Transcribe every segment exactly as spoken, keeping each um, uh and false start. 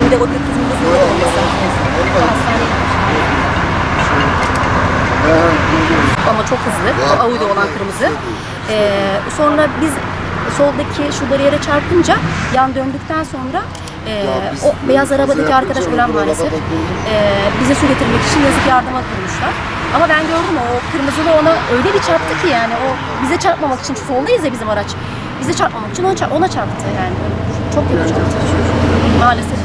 Bir de o gökyüzünde sonra olmasa. Ama çok hızlı. O Audi olan kırmızı. Ee, sonra biz soldaki şu bariyere çarpınca yan döndükten sonra e, o beyaz arabadaki arkadaş ölen maalesef. E, bize su getirmek için yazık yardıma durmuşlar. Ama ben gördüm o kırmızılı ona öyle bir çarptı ki yani o bize çarpmamak için, soldayız ya bizim araç. Bize çarpmamak için ona, çarp, ona çarptı yani. Çok kötü çarptı. Maalesef.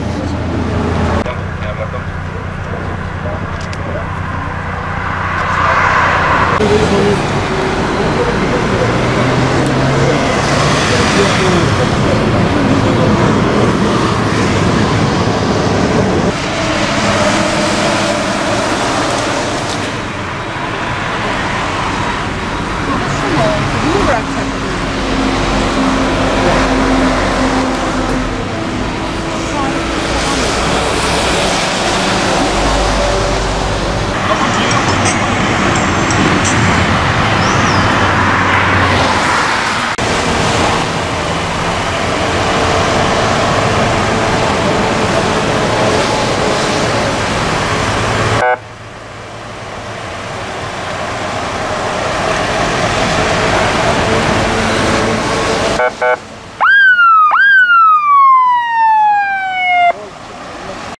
Bunu bırakacak. Uh-huh.